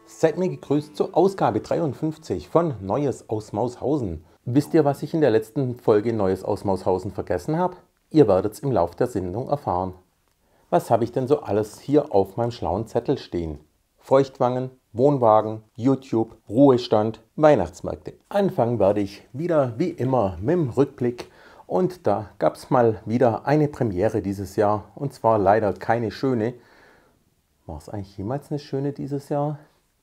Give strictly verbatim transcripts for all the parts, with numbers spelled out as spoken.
Seid mir gegrüßt zur Ausgabe dreiundfünfzig von Neues aus Maushausen. Wisst ihr, was ich in der letzten Folge Neues aus Maushausen vergessen habe? Ihr werdet es im Lauf der Sendung erfahren. Was habe ich denn so alles hier auf meinem schlauen Zettel stehen? Feuchtwangen, Wohnwagen, YouTube, Ruhestand, Weihnachtsmärkte. Anfangen werde ich wieder wie immer mit dem Rückblick. Und da gab es mal wieder eine Premiere dieses Jahr. Und zwar leider keine schöne. War es eigentlich jemals eine schöne dieses Jahr?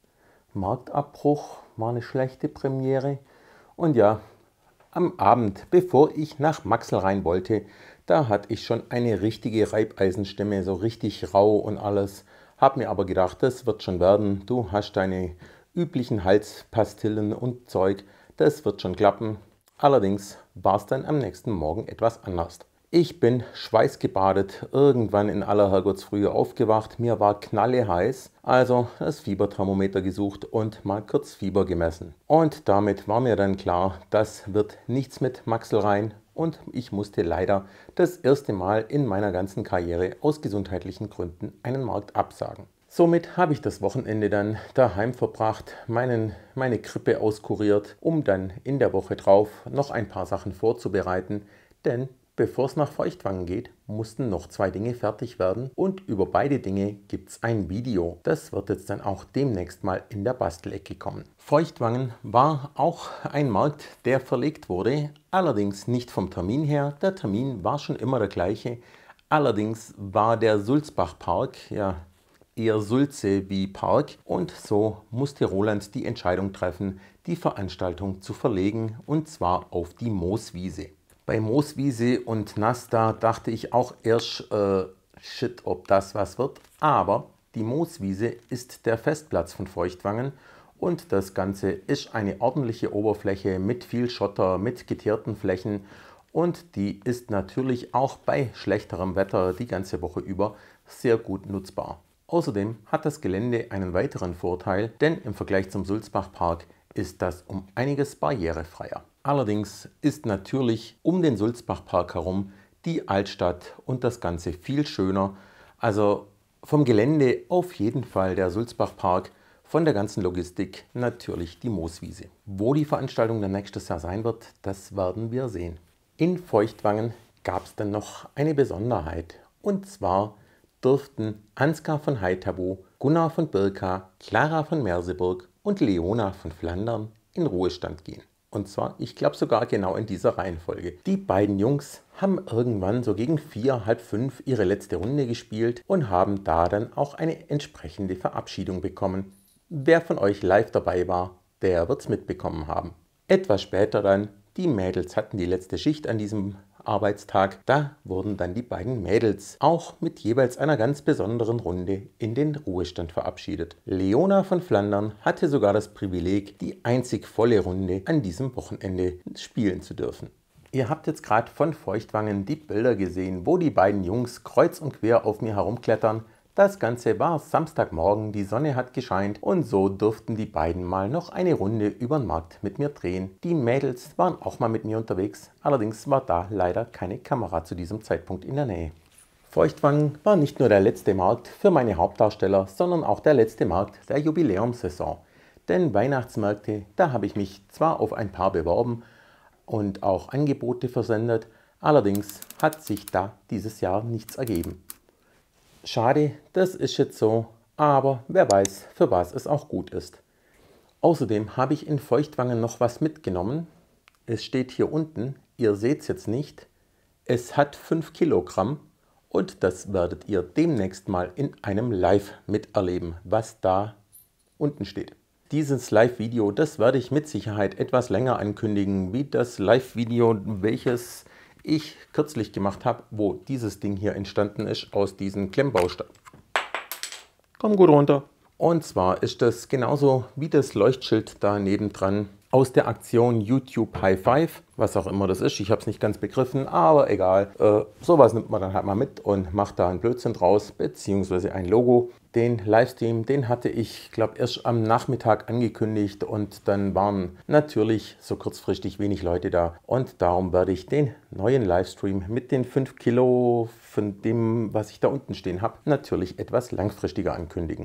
Marktabbruch war eine schlechte Premiere. Und ja, am Abend, bevor ich nach Maxl rein wollte, da hatte ich schon eine richtige Reibeisenstimme, so richtig rau und alles. Hab mir aber gedacht, das wird schon werden. Du hast deine üblichen Halspastillen und Zeug, das wird schon klappen. Allerdings war es dann am nächsten Morgen etwas anders. Ich bin schweißgebadet irgendwann in aller Herrgottsfrühe aufgewacht. Mir war knalleheiß, also das Fieberthermometer gesucht und mal kurz Fieber gemessen. Und damit war mir dann klar, das wird nichts mit Maxl rein. Und ich musste leider das erste Mal in meiner ganzen Karriere aus gesundheitlichen Gründen einen Markt absagen. Somit habe ich das Wochenende dann daheim verbracht, meinen, meine Grippe auskuriert, um dann in der Woche drauf noch ein paar Sachen vorzubereiten, denn bevor es nach Feuchtwangen geht, mussten noch zwei Dinge fertig werden und über beide Dinge gibt es ein Video. Das wird jetzt dann auch demnächst mal in der Bastelecke kommen. Feuchtwangen war auch ein Markt, der verlegt wurde, allerdings nicht vom Termin her. Der Termin war schon immer der gleiche, allerdings war der Sulzbach-Park, ja, eher Sulze wie Park, und so musste Roland die Entscheidung treffen, die Veranstaltung zu verlegen, und zwar auf die Mooswiese. Bei Mooswiese und Nasta dachte ich auch erst, äh, shit, ob das was wird. Aber die Mooswiese ist der Festplatz von Feuchtwangen und das Ganze ist eine ordentliche Oberfläche mit viel Schotter, mit geteerten Flächen, und die ist natürlich auch bei schlechterem Wetter die ganze Woche über sehr gut nutzbar. Außerdem hat das Gelände einen weiteren Vorteil, denn im Vergleich zum Sulzbach-Park ist das um einiges barrierefreier. Allerdings ist natürlich um den Sulzbach-Park herum die Altstadt und das Ganze viel schöner. Also vom Gelände auf jeden Fall der Sulzbach-Park, von der ganzen Logistik natürlich die Mooswiese. Wo die Veranstaltung dann nächstes Jahr sein wird, das werden wir sehen. In Feuchtwangen gab es dann noch eine Besonderheit, und zwar durften Ansgar von Haithabu, Gunnar von Birka, Clara von Merseburg und Leona von Flandern in Ruhestand gehen. Und zwar, ich glaube sogar genau in dieser Reihenfolge. Die beiden Jungs haben irgendwann so gegen vier, halb fünf ihre letzte Runde gespielt und haben da dann auch eine entsprechende Verabschiedung bekommen. Wer von euch live dabei war, der wird es mitbekommen haben. Etwas später dann, die Mädels hatten die letzte Schicht an diesem Arbeitstag, da wurden dann die beiden Mädels auch mit jeweils einer ganz besonderen Runde in den Ruhestand verabschiedet. Leona von Flandern hatte sogar das Privileg, die einzig volle Runde an diesem Wochenende spielen zu dürfen. Ihr habt jetzt gerade von Feuchtwangen die Bilder gesehen, wo die beiden Jungs kreuz und quer auf mir herumklettern. Das Ganze war Samstagmorgen, die Sonne hat gescheint und so durften die beiden mal noch eine Runde über den Markt mit mir drehen. Die Mädels waren auch mal mit mir unterwegs, allerdings war da leider keine Kamera zu diesem Zeitpunkt in der Nähe. Feuchtwangen war nicht nur der letzte Markt für meine Hauptdarsteller, sondern auch der letzte Markt der Jubiläumssaison. Denn Weihnachtsmärkte, da habe ich mich zwar auf ein paar beworben und auch Angebote versendet, allerdings hat sich da dieses Jahr nichts ergeben. Schade, das ist jetzt so, aber wer weiß, für was es auch gut ist. Außerdem habe ich in Feuchtwangen noch was mitgenommen. Es steht hier unten, ihr seht es jetzt nicht. Es hat fünf Kilogramm und das werdet ihr demnächst mal in einem Live miterleben, was da unten steht. Dieses Live-Video, das werde ich mit Sicherheit etwas länger ankündigen, wie das Live-Video, welches ich kürzlich gemacht habe, wo dieses Ding hier entstanden ist aus diesen Klemmbausteinen. Komm gut runter. Und zwar ist das genauso wie das Leuchtschild da nebendran aus der Aktion YouTube High Five, was auch immer das ist. Ich habe es nicht ganz begriffen, aber egal. Äh, sowas nimmt man dann halt mal mit und macht da einen Blödsinn draus, beziehungsweise ein Logo. Den Livestream, den hatte ich, glaube erst am Nachmittag angekündigt und dann waren natürlich so kurzfristig wenig Leute da. Und darum werde ich den neuen Livestream mit den fünf Kilo von dem, was ich da unten stehen habe, natürlich etwas langfristiger ankündigen.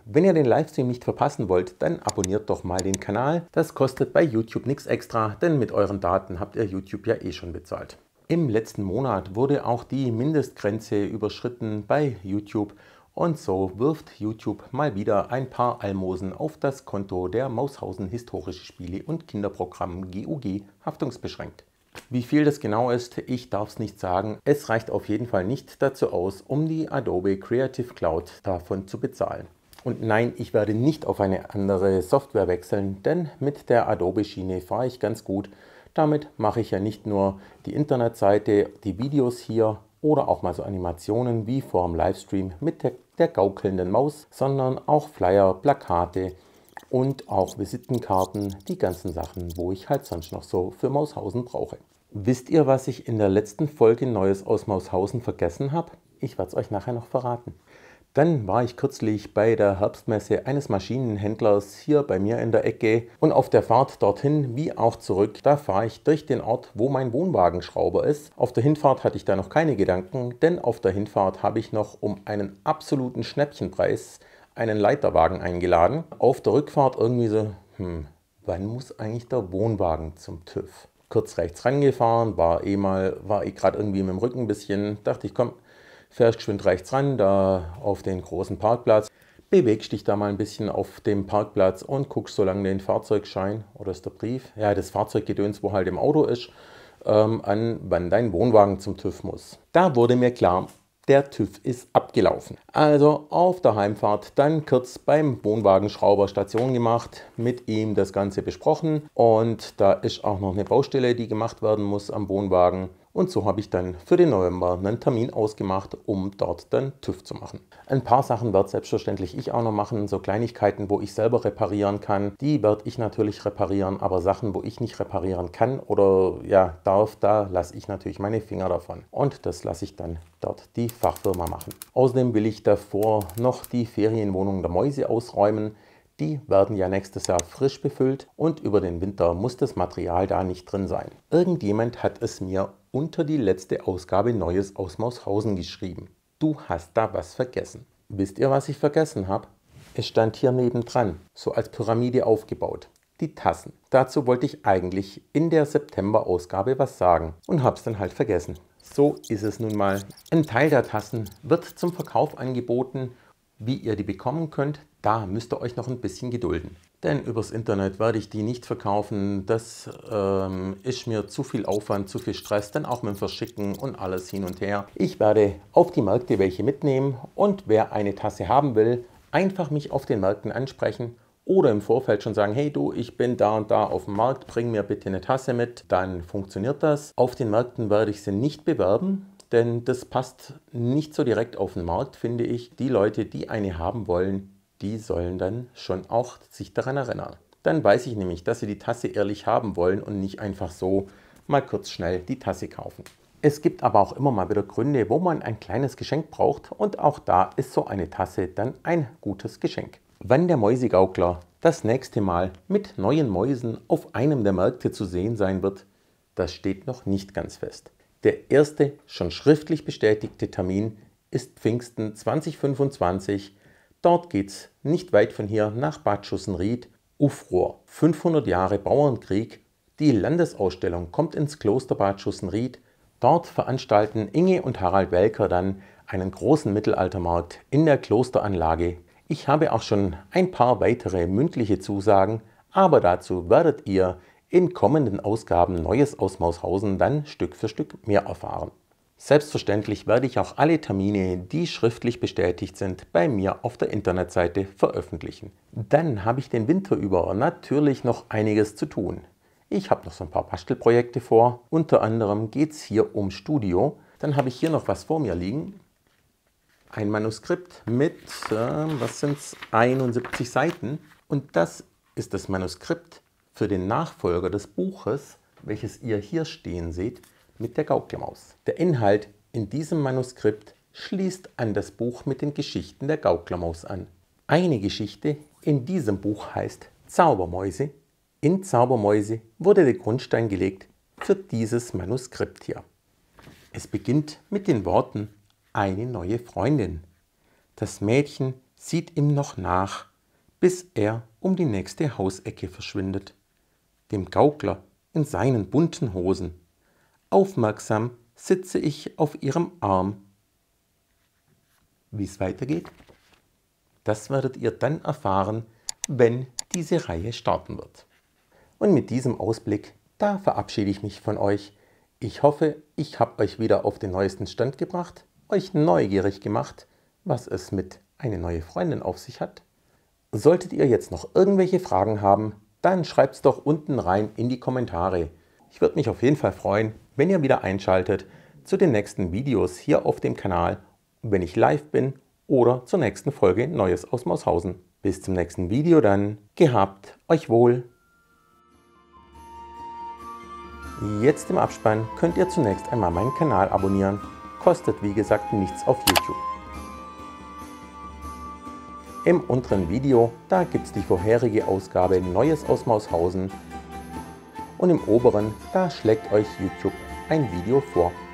Wenn ihr den Livestream nicht verpassen wollt, dann abonniert doch mal den Kanal. Das kostet bei YouTube nichts extra, denn mit euren Daten habt ihr YouTube ja eh schon bezahlt. Im letzten Monat wurde auch die Mindestgrenze überschritten bei YouTube und so wirft YouTube mal wieder ein paar Almosen auf das Konto der Maushausen Historische Spiele und Kinderprogramm G U G haftungsbeschränkt. Wie viel das genau ist, ich darf es nicht sagen. Es reicht auf jeden Fall nicht dazu aus, um die Adobe Creative Cloud davon zu bezahlen. Und nein, ich werde nicht auf eine andere Software wechseln, denn mit der Adobe-Schiene fahre ich ganz gut. Damit mache ich ja nicht nur die Internetseite, die Videos hier oder auch mal so Animationen wie vor dem Livestream mit der, der gaukelnden Maus, sondern auch Flyer, Plakate und auch Visitenkarten, die ganzen Sachen, wo ich halt sonst noch so für Maushausen brauche. Wisst ihr, was ich in der letzten Folge Neues aus Maushausen vergessen habe? Ich werde es euch nachher noch verraten. Dann war ich kürzlich bei der Herbstmesse eines Maschinenhändlers hier bei mir in der Ecke und auf der Fahrt dorthin wie auch zurück, da fahre ich durch den Ort, wo mein Wohnwagenschrauber ist. Auf der Hinfahrt hatte ich da noch keine Gedanken, denn auf der Hinfahrt habe ich noch um einen absoluten Schnäppchenpreis einen Leiterwagen eingeladen. Auf der Rückfahrt irgendwie so, hm, wann muss eigentlich der Wohnwagen zum TÜV? Kurz rechts rangefahren, war eh mal, war ich gerade irgendwie mit dem Rücken ein bisschen, dachte ich, komm, fährst geschwind rechts ran, da auf den großen Parkplatz, bewegst dich da mal ein bisschen auf dem Parkplatz und guckst so lange den Fahrzeugschein, oder ist der Brief, ja das Fahrzeuggedöns, wo halt im Auto ist, ähm, an, wann dein Wohnwagen zum TÜV muss. Da wurde mir klar, der TÜV ist abgelaufen. Also auf der Heimfahrt dann kurz beim Wohnwagenschrauber Station gemacht, mit ihm das Ganze besprochen und da ist auch noch eine Baustelle, die gemacht werden muss am Wohnwagen. Und so habe ich dann für den November einen Termin ausgemacht, um dort dann TÜV zu machen. Ein paar Sachen werde selbstverständlich ich auch noch machen, so Kleinigkeiten, wo ich selber reparieren kann, die werde ich natürlich reparieren, aber Sachen, wo ich nicht reparieren kann oder ja darf, da lasse ich natürlich meine Finger davon. Und das lasse ich dann dort die Fachfirma machen. Außerdem will ich davor noch die Ferienwohnung der Mäuse ausräumen. Die werden ja nächstes Jahr frisch befüllt und über den Winter muss das Material da nicht drin sein. Irgendjemand hat es mir unter die letzte Ausgabe Neues aus Maushausen geschrieben. Du hast da was vergessen. Wisst ihr, was ich vergessen habe? Es stand hier nebendran, so als Pyramide aufgebaut. Die Tassen. Dazu wollte ich eigentlich in der September-Ausgabe was sagen und habe es dann halt vergessen. So ist es nun mal. Ein Teil der Tassen wird zum Verkauf angeboten. Wie ihr die bekommen könnt, da müsst ihr euch noch ein bisschen gedulden. Denn übers Internet werde ich die nicht verkaufen. Das ähm, ist mir zu viel Aufwand, zu viel Stress, dann auch mit dem Verschicken und alles hin und her. Ich werde auf die Märkte welche mitnehmen und wer eine Tasse haben will, einfach mich auf den Märkten ansprechen oder im Vorfeld schon sagen, hey du, ich bin da und da auf dem Markt, bring mir bitte eine Tasse mit. Dann funktioniert das. Auf den Märkten werde ich sie nicht bewerben. Denn das passt nicht so direkt auf den Markt, finde ich. Die Leute, die eine haben wollen, die sollen dann schon auch sich daran erinnern. Dann weiß ich nämlich, dass sie die Tasse ehrlich haben wollen und nicht einfach so mal kurz schnell die Tasse kaufen. Es gibt aber auch immer mal wieder Gründe, wo man ein kleines Geschenk braucht und auch da ist so eine Tasse dann ein gutes Geschenk. Wann der Mäusegaukler das nächste Mal mit neuen Mäusen auf einem der Märkte zu sehen sein wird, das steht noch nicht ganz fest. Der erste schon schriftlich bestätigte Termin ist Pfingsten zweitausendfünfundzwanzig. Dort geht es nicht weit von hier nach Bad Schussenried. Ufrohr, fünfhundert Jahre Bauernkrieg. Die Landesausstellung kommt ins Kloster Bad Schussenried. Dort veranstalten Inge und Harald Welker dann einen großen Mittelaltermarkt in der Klosteranlage. Ich habe auch schon ein paar weitere mündliche Zusagen, aber dazu werdet ihr in kommenden Ausgaben Neues aus Maushausen dann Stück für Stück mehr erfahren. Selbstverständlich werde ich auch alle Termine, die schriftlich bestätigt sind, bei mir auf der Internetseite veröffentlichen. Dann habe ich den Winter über natürlich noch einiges zu tun. Ich habe noch so ein paar Bastelprojekte vor. Unter anderem geht es hier um Studio. Dann habe ich hier noch was vor mir liegen. Ein Manuskript mit, äh, was sind es, einundsiebzig Seiten. Und das ist das Manuskript für den Nachfolger des Buches, welches ihr hier stehen seht, mit der Gauklermaus. Der Inhalt in diesem Manuskript schließt an das Buch mit den Geschichten der Gauklermaus an. Eine Geschichte in diesem Buch heißt Zaubermäuse. In Zaubermäuse wurde der Grundstein gelegt für dieses Manuskript hier. Es beginnt mit den Worten: Eine neue Freundin. Das Mädchen sieht ihm noch nach, bis er um die nächste Hausecke verschwindet, dem Gaukler in seinen bunten Hosen. Aufmerksam sitze ich auf ihrem Arm. Wie es weitergeht, das werdet ihr dann erfahren, wenn diese Reihe starten wird. Und mit diesem Ausblick, da verabschiede ich mich von euch. Ich hoffe, ich habe euch wieder auf den neuesten Stand gebracht, euch neugierig gemacht, was es mit eine neue Freundin auf sich hat. Solltet ihr jetzt noch irgendwelche Fragen haben, dann schreibt es doch unten rein in die Kommentare. Ich würde mich auf jeden Fall freuen, wenn ihr wieder einschaltet zu den nächsten Videos hier auf dem Kanal, wenn ich live bin oder zur nächsten Folge Neues aus Maushausen. Bis zum nächsten Video dann. Gehabt euch wohl. Jetzt im Abspann könnt ihr zunächst einmal meinen Kanal abonnieren. Kostet wie gesagt nichts auf YouTube. Im unteren Video, da gibt es die vorherige Ausgabe Neues aus Maushausen. Und im oberen, da schlägt euch YouTube ein Video vor.